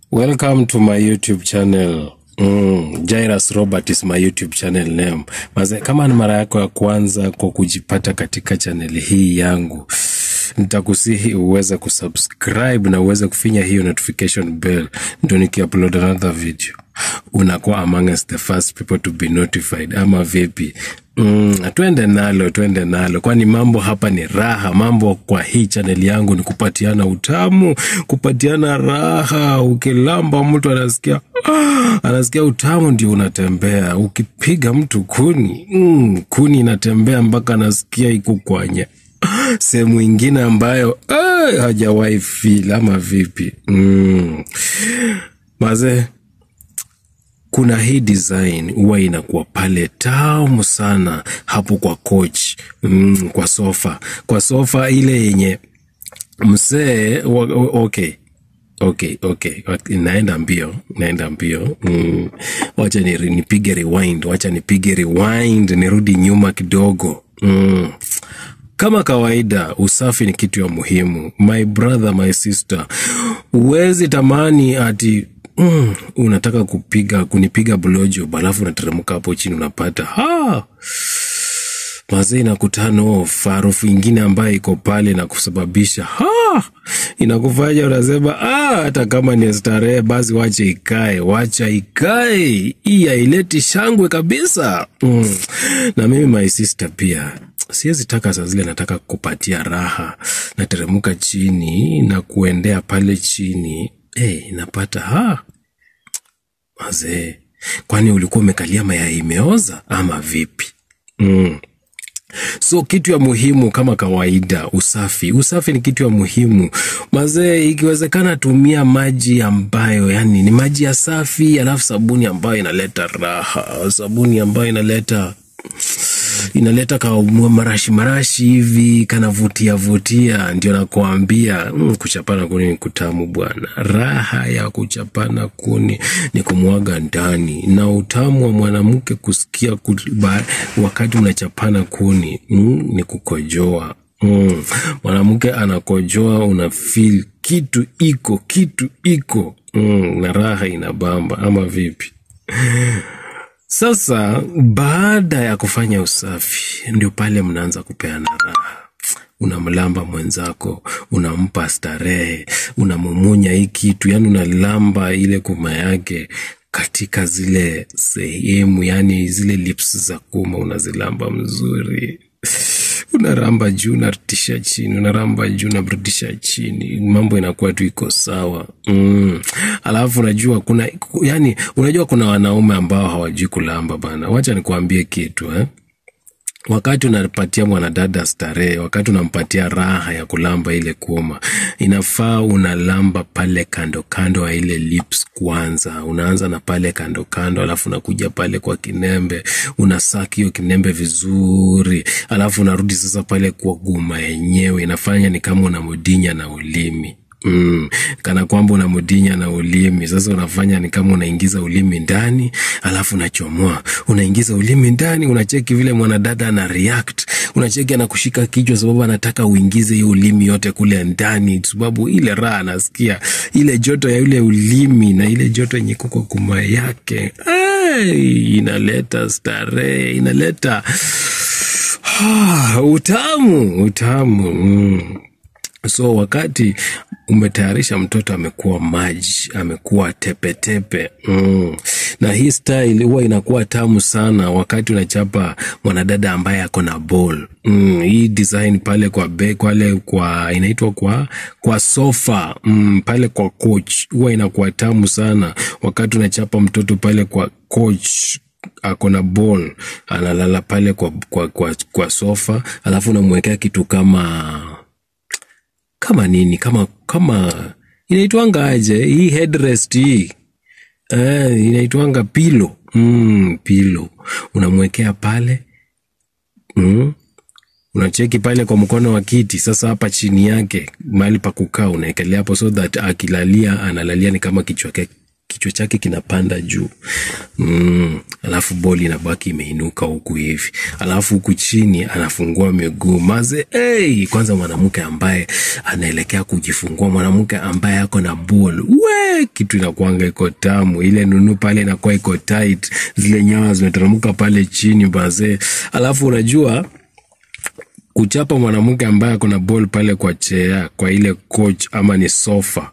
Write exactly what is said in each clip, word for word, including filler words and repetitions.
Welcome to my YouTube channel. Mm, Jairus Robert is my YouTube channel name. Maze, kama ni mara yako ya kwanza kwa kujipata katika channel hii yangu, nitakusihi uweze kusubscribe na uweze kufinya hiyo notification bell ndio nikiupload another video unakuwa among us the first people to be notified. Ama vipi? Mm, tuende nalo, tuende nalo. Kwani mambo hapa ni raha. Mambo kwa hii channel yangu ni kupatiana utamu, kupatiana raha. Ukilamba mtu anasikia ah, anasikia utamu ndio unatembea. Ukipiga mtu kuni, mm, kuni inatembea mpaka anasikia iko kwanye sehemu ingine ambayo ah, hajawahi feel. Ama vipi? Mm. Maze, kuna hii design huwa inakuwa pale tamu sana hapo kwa coach, mm, kwa sofa. Kwa sofa ile yenye msee, okay. Okay, okay. Naenda mbio, naenda mbio. Mm. Wacha ni nipige rewind, wacha nipige rewind, nirudi nyuma kidogo. Mm. Kama kawaida, usafi ni kitu ya muhimu. My brother, my sister, uwezi tamani ati Mm, unataka kupiga, kunipiga blowjob, alafu unateremka hapo chini unapata ha mazee inakutano farufu ingine ambayo iko pale na kusababisha ha inakufanya unasema ah, hata kama ni starehe basi wacha ikae, wacha ikae, hii haileti shangwe kabisa. Mm. Na mimi my sister pia siwezi taka saa zile nataka kupatia raha, nateremka chini na kuendea pale chini. Eh, hey, napata ha mazee, kwani ulikuwa umekalia mayai imeoza ama vipi? Mm. So kitu ya muhimu kama kawaida, usafi. Usafi ni kitu ya muhimu. Mazee, ikiwezekana tumia maji ambayo yani ni maji ya safi, alafu sabuni ambayo inaleta raha, sabuni ambayo inaleta inaleta kwa marashi marashi hivi, kana vutia vutia. Ndio nakuambia, mm, kuchapana kuni ni kutamu bwana. Raha ya kuchapana kuni ni kumwaga ndani, na utamu wa mwanamke kusikia kuba, wakati unachapana kuni, mm, ni kukojoa. Mm. Mwanamke anakojoa, una feel kitu iko, kitu iko. Mm, na raha inabamba ama vipi? Sasa, baada ya kufanya usafi, ndio pale mnaanza kupeana raha. Unamlamba mwenzako, unampa starehe, unamumunya hii kitu, yani unalamba ile kuma yake katika zile sehemu, yani zile lips za kuma unazilamba mzuri. Unaramba juu, unarudisha chini, unaramba juu, unarudisha chini. Mambo inakuwa tu iko sawa. Mm. Alafu unajua kuna, yani unajua kuna wanaume ambao hawajui kulamba bana. Wacha nikuambie kitu eh. Wakati unapatia mwanadada starehe, wakati unampatia raha ya kulamba ile kuoma, inafaa unalamba pale kando kando wa ile lips kwanza. Unaanza na pale kando kando, alafu unakuja pale kwa kinembe, unasaki hiyo kinembe vizuri, alafu unarudi sasa pale kwa guma yenyewe. Inafanya ni kama unamudinya na ulimi. Mm, kana kwamba unamudinya na ulimi. Sasa unafanya ni kama unaingiza ulimi ndani, alafu unachomoa, unaingiza ulimi ndani. Unacheki vile mwanadada ana react, unacheki anakushika kichwa sababu anataka uingize hiyo ulimi yote kule ndani, sababu ile raha anasikia, ile joto ya ile ulimi na ile joto yenye kuko kuma yake, hey, inaleta starehe, inaleta ah, utamu, utamu. Mm. So wakati umetayarisha mtoto amekuwa maji, amekuwa tepe tepe, mm, na hii style huwa inakuwa tamu sana wakati unachapa mwanadada ambaye ako na ball. Mm, hii design pale kwa be, kwale kwa inaitwa kwa kwa sofa, mm, pale kwa coach huwa inakuwa tamu sana wakati unachapa mtoto pale kwa coach ako na ball, analala pale kwa kwa kwa, kwa sofa, alafu unamwekea kitu kama kama nini, kama kama inaitwanga aje hii headrest hii, eh, inaitwanga pillow. Mm, pillow unamwekea pale. Mm. Unacheki pale kwa mkono wa kiti. Sasa hapa chini yake mahali pa kukaa unaekelea hapo, so that akilalia analalia ni kama kichwa kichwa chake kinapanda juu. Mm, alafu boli inabaki imeinuka huku hivi. Alafu huku chini anafungua miguu. Maze, hey, kwanza mwanamke ambaye anaelekea kujifungua, mwanamke ambaye ako na ball. We, kitu inakuanga iko tamu. Ile nunu pale inakuwa iko tight. Zile nyawa zimetaramuka pale chini maze. Alafu unajua kuchapa mwanamke ambaye ako na ball pale kwa chair, kwa ile coach ama ni sofa.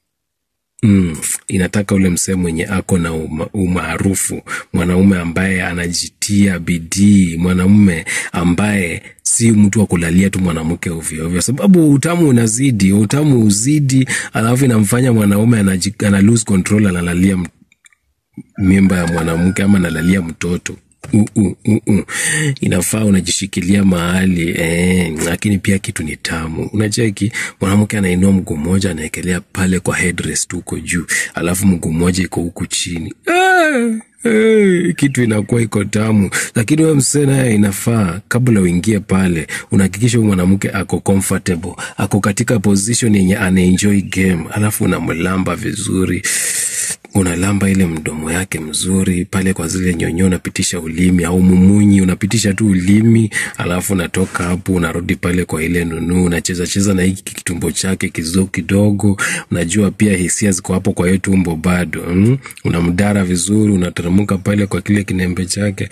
Mm, inataka ule msee mwenye ako na uma, umaarufu, mwanaume ambaye anajitia bidii, mwanaume ambaye si mtu wa kulalia tu mwanamke ovyo ovyo, sababu utamu unazidi, utamu uzidi, alafu inamfanya mwanaume ana lose control, analalia mimba ya mwanamke ama analalia mtoto. Uh, uh, uh, uh. Inafaa unajishikilia mahali eh, lakini pia kitu ni tamu. Unacheki mwanamke anainua mguu mmoja anaekelea pale kwa headrest huko juu, alafu mguu mmoja iko huko chini. Ah, hey, kitu inakuwa iko tamu. Lakini wewe msee naye inafaa kabla uingie pale unahakikisha mwanamke ako comfortable, ako katika position yenye ana enjoy game, alafu unamlamba vizuri. Unalamba ile mdomo yake mzuri pale kwa zile nyonyo, unapitisha ulimi au mumunyi, unapitisha tu ulimi, alafu unatoka hapo unarudi pale kwa ile nunu, unacheza cheza na hiki kitumbo chake kizo kidogo. Unajua pia hisia ziko hapo kwa hiyo tumbo bado. Mm? Unamdara vizuri, unataramuka pale kwa kile kinembe chake,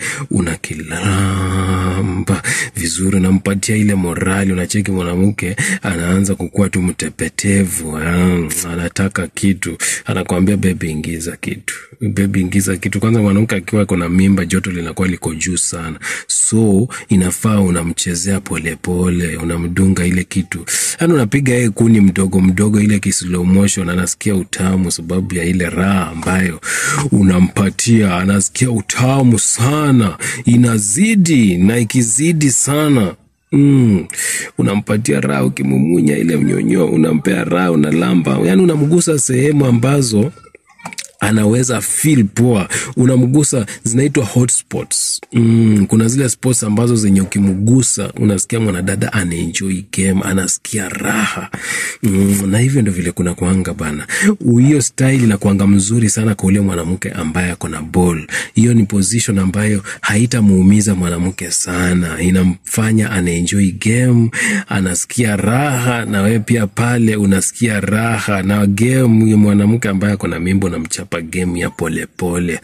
unakilamba vizuri, unampatia ile morali. Unacheki mwanamke anaanza kukua tu mtepetevu, anataka kitu, anakuambia baby ingiza kitu, baby ingiza kitu. Kwanza mwanamke akiwa kuna mimba joto linakuwa liko juu sana, so inafaa unamchezea pole pole, unamdunga ile kitu, yani unapiga yeye kuni mdogo mdogo, ile ki slow motion, anasikia utamu sababu ya ile raha ambayo unampatia. Anasikia utamu sana, inazidi, na ikizidi sana Mm, unampatia raha, ukimumunya ile mnyonyo unampea raha, unalamba, yani unamgusa sehemu ambazo anaweza feel poa, unamgusa, zinaitwa hotspots. Mm, kuna zile spots ambazo zenye ukimgusa unasikia mwanadada anaenjoy game, anasikia raha. Mm, na hivyo ndio vile kuna kuanga bana. Hiyo style inakuanga mzuri sana kwa ule mwanamke ambaye ako na ball. Hiyo ni position ambayo haitamuumiza mwanamke sana, inamfanya anaenjoy game, anasikia raha, na wewe pia pale unasikia raha. Na game ya mwanamke ambaye ako na mimbo na mchapa game ya pole pole,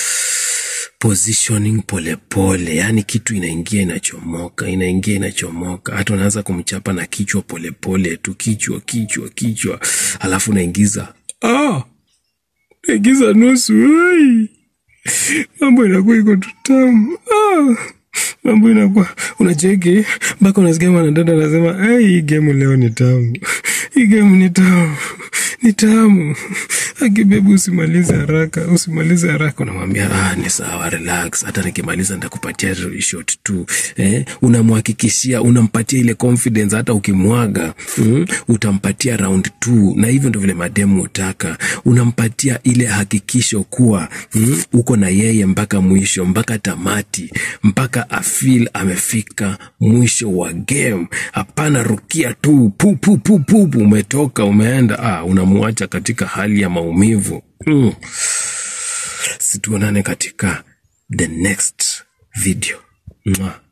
positioning pole pole, yani kitu inaingia inachomoka, inaingia inachomoka. Hata unaanza kumchapa na kichwa pole pole tu, kichwa kichwa kichwa, alafu unaingiza ah ingiza nusu. Ai, mambo inakuwa iko tutamu. Ah, mambo inakuwa, unacheki baka unasikia mwanadada anasema hey, hii game leo ni tamu, hii game ni tamu, ni tamu. Akibebu usimalize haraka, usimalize haraka. Unamwambia ah, ni sawa, relax, hata nikimaliza nitakupatia shot tu. Eh, unamhakikishia, unampatia ile confidence, hata ukimwaga mm, utampatia round two. Na hivyo ndio vile mademu utaka, unampatia ile hakikisho kuwa mm, uko na yeye mpaka mwisho, mpaka tamati, mpaka afeel amefika mwisho wa game. Hapana rukia tu pu pu pu pu, umetoka umeenda, ah, unamuacha katika hali ya maumivu. Mm. Situonane katika the next video. Mwah.